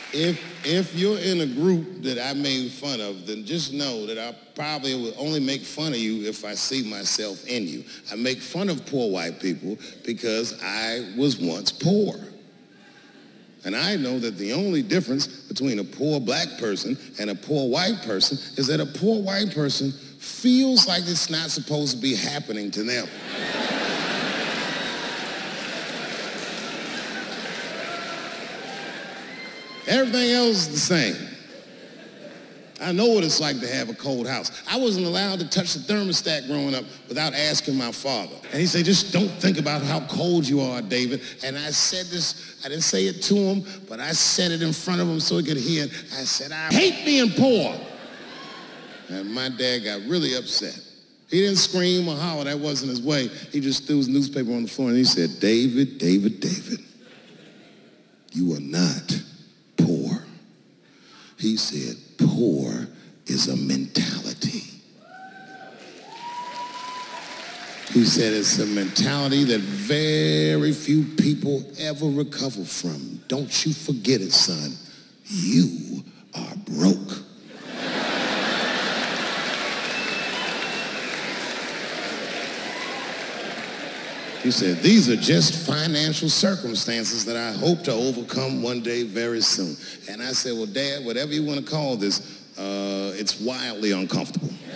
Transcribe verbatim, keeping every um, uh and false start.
If, if you're in a group that I made fun of, then just know that I probably would only make fun of you if I see myself in you. I make fun of poor white people because I was once poor. And I know that the only difference between a poor black person and a poor white person is that a poor white person feels like it's not supposed to be happening to them. Everything else is the same. I know what it's like to have a cold house. I wasn't allowed to touch the thermostat growing up without asking my father. And he said, just don't think about how cold you are, David. And I said this, I didn't say it to him, but I said it in front of him so he could hear it. I said, I hate being poor. And my dad got really upset. He didn't scream or holler, that wasn't his way. He just threw his newspaper on the floor and he said, David, David, David, you are not poor. He said, poor is a mentality. He said it's a mentality that very few people ever recover from. Don't you forget it, son. You are broke. He said, these are just financial circumstances that I hope to overcome one day very soon. And I said, well, Dad, whatever you want to call this, uh, it's wildly uncomfortable.